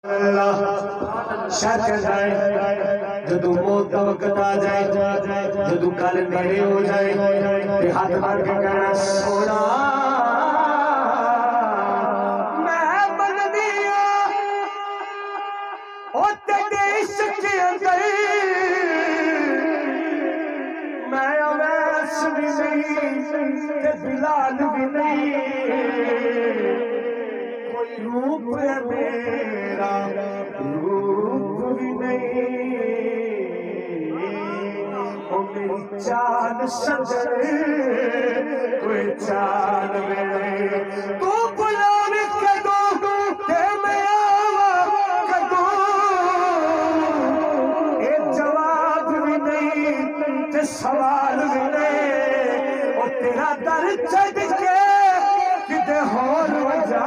شک جائے جدو موت کا وقت آ جائے جدو کل میرے ہو جائے تے ہاتھ مار کے کہنا سونا میں بن دیا او تیرے عشق کے اندر میں اویس بھی نہیں تے بلال بھی نہیں کوئی روپ ہے میرا روپ بھی نہیں او میری چاند سجر کوئی چاند میرے تو بلان کدو تے میں آوا کدو اے جواب بھی نہیں تے سوال بھی نہیں او تیرا در چڑھ کے کدے ہور وجہ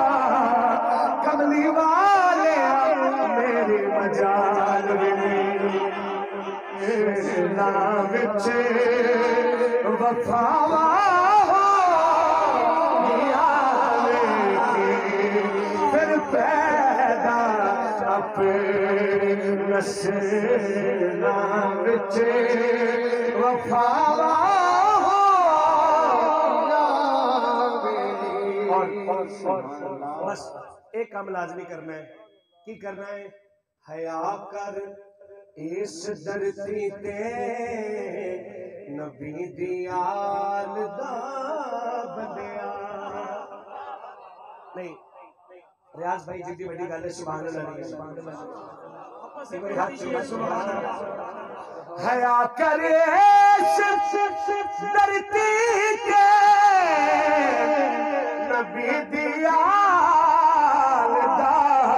کملی والے میری مجال بھی نہیں نام بچے وفاوا پھر پیدا اپنے نسل نام بچے وفاوا بس ایک کام لازمی کرنا ہے کی کرنا ہے حیا کر اس دھرتی تے نبی دی آل دا بنیا نہیں ریاض بھائی جی دی بڑی گل ہے سبحان اللہ حیا کر اس دھرتی تے نبی دی آل دا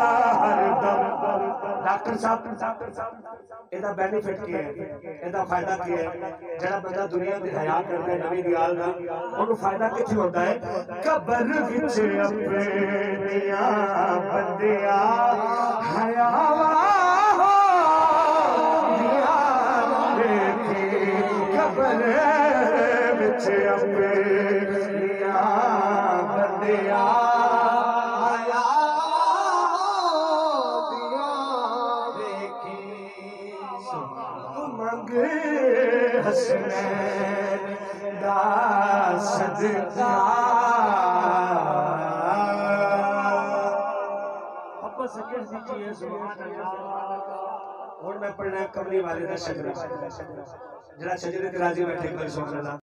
ڈاکٹر صاحب ایدہ بینیفٹ کیا ہے ایدہ فائدہ کیا ہے جڑا بندہ دنیا میں حیا کرتا ہے نبی دی آل دا انہوں فائدہ کچھ ہوتا ہے قبر وچ اپنیاں بندیاں حیا قبر وچ اپنیاں بندیاں حسنین دا صدقہ اپا سکر دیجئے سبحان اللہ اور میں پڑھنا ہے کملی والدہ شجرہ جڑا شجرہ کے راضی بیٹھے کوئی سبحان اللہ